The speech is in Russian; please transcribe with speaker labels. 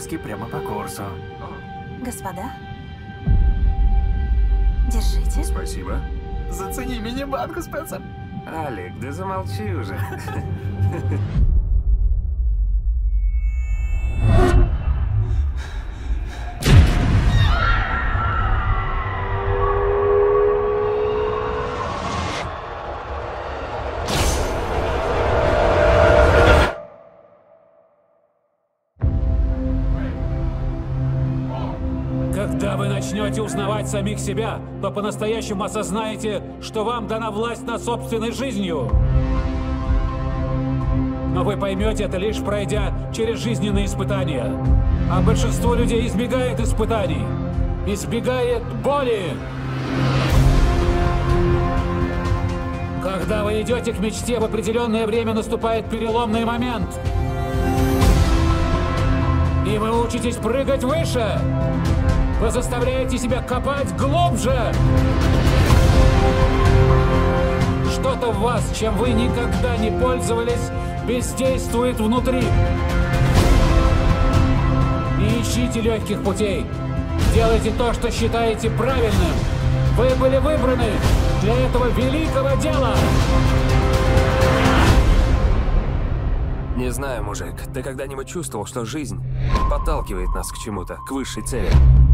Speaker 1: Спаски прямо по курсу.
Speaker 2: Господа, держите.
Speaker 3: Спасибо.
Speaker 1: Зацени мини-банку, Спенсер.
Speaker 4: Алик, да замолчи уже.
Speaker 5: Когда вы начнете узнавать самих себя, то по-настоящему осознаете, что вам дана власть над собственной жизнью. Но вы поймете это лишь пройдя через жизненные испытания. А большинство людей избегает испытаний, избегает боли. Когда вы идете к мечте, в определенное время наступает переломный момент. И вы учитесь прыгать выше. Вы заставляете себя копать глубже. Что-то в вас, чем вы никогда не пользовались, бездействует внутри. Не ищите легких путей. Делайте то, что считаете правильным. Вы были выбраны для этого великого дела.
Speaker 4: Не знаю, мужик, ты когда-нибудь чувствовал, что жизнь подталкивает нас к чему-то, к высшей цели?